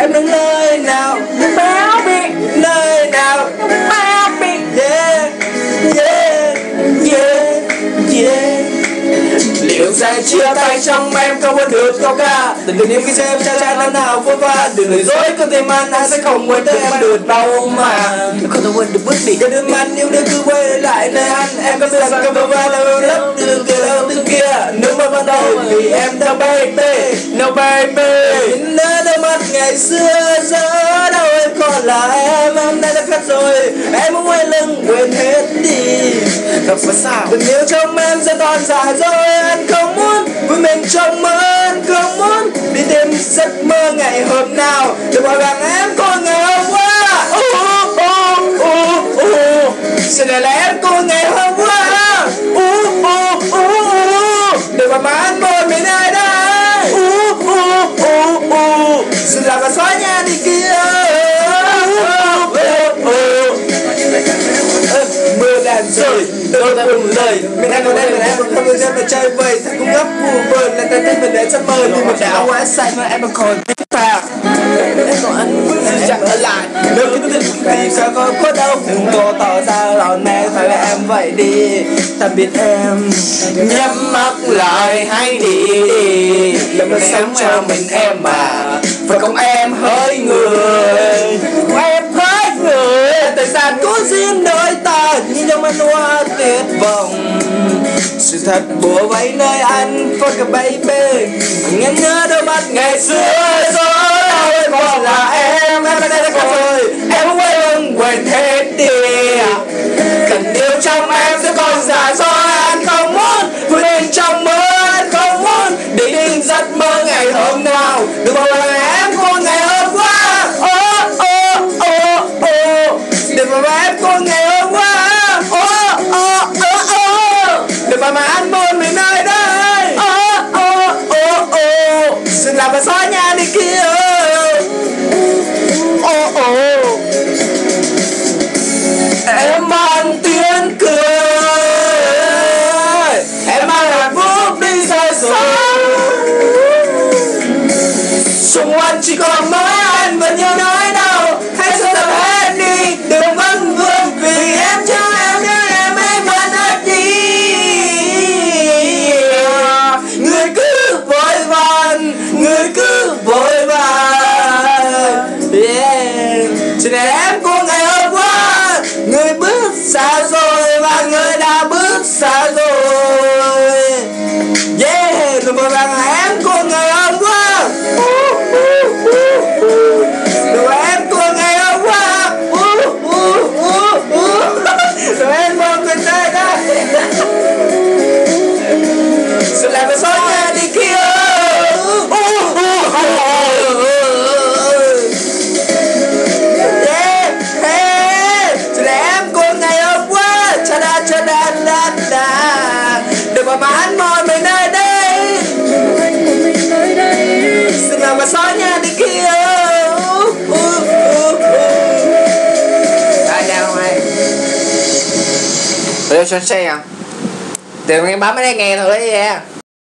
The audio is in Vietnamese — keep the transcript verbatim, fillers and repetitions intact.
em đứng nơi nào Bao biệt nơi nào bao biệt. yeah yeah yeah yeah. Liệu sẽ chia tay trong em không quên được câu ca từng tình yêu khi xem cha cha năm nào vô va đừng lừa dối con tim anh anh sẽ không quên tới em được đâu mà không thể quên được bước đi cho đêm anh yêu đêm cứ quay lại nơi anh em có biết rằng không va đâu lấp đường kia đâu đường kia nước mắt ban đầu vì em đâu baby no baby nhớ đôi mắt ngày xưa giờ đâu em còn là em hôm nay đã khác rồi em muốn quay lưng quên hết đi gặp phải sao tình yêu trong em sẽ còn dài rồi anh không muốn vui mình trong mơ anh không muốn đi tìm giấc mơ ngày hôm nào để bảo rằng em có ngày hôm qua uh, uh, uh, uh. Xin lỗi là em có ngày hôm qua uh, uh, uh, uh. để mà anh một mình ai đây uh, uh, uh, uh. Xin làm và xóa nhà đi kia uh, uh, uh. Mưa đàn rơi đôi ta buồn lời mình đang ngồi đây mình em vẫn không người dân mà chơi vơi thật cũng gấp phù vờn lên tay tên mình để giấc mơ nhưng mà đã quá say mà em vẫn còn thích ta em còn anh xin chẳng ở lại nếu như tôi thì sao có có đâu đừng có tỏ ra lòng mẹ phải là em vậy đi tạm biệt em nhắm mắt lại hãy đi làm nó sống cho mình em mà phải không em hỡi người em hỡi người tại sao có duyên đôi ta như trong anh hoa tuyệt vọng sự thật bùa vây nơi anh for the baby nghe nhớ đôi mắt ngày xưa rồi đâu em còn là em em ở đây đã có rồi em không quay lưng quên hết đi tình yêu trong em sẽ còn dài rồi anh không muốn vui lên trong mơ anh không muốn đi đến giấc mơ ngày hôm nào đừng bảo là em có ngày hôm qua ô ô ô ô đừng bảo là em có ngày hôm qua ô ô ô ô đừng bảo mà anh buồn mình nơi đây ô ô ô ô xin làm và xóa nhà đi kia ô ô em mang tiếng cười em mang hạnh phúc đi xa xôi xung quanh chỉ còn mỗi anh và nhiều nỗi đau hãy sẽ tập hết đi đừng vấn vương vì em cho em nhớ em em vẫn hết đi người cứ vội vàng người cứ vội vàng yeah. Cho nên em có ngày hôm qua người bước xa rồi và người đã bước xa rồi yeah đừng bảo rằng em có ngày hôm qua đừng bảo em có ngày hôm qua đừng em mong quên đây đây sự làm và xóa nhà đi kia mà anh mời mình nơi đây xin làm và xóa nhà đi kia đây chào không ai tôi cho xe à từ nghe bấm ở đây nghe thôi đấy.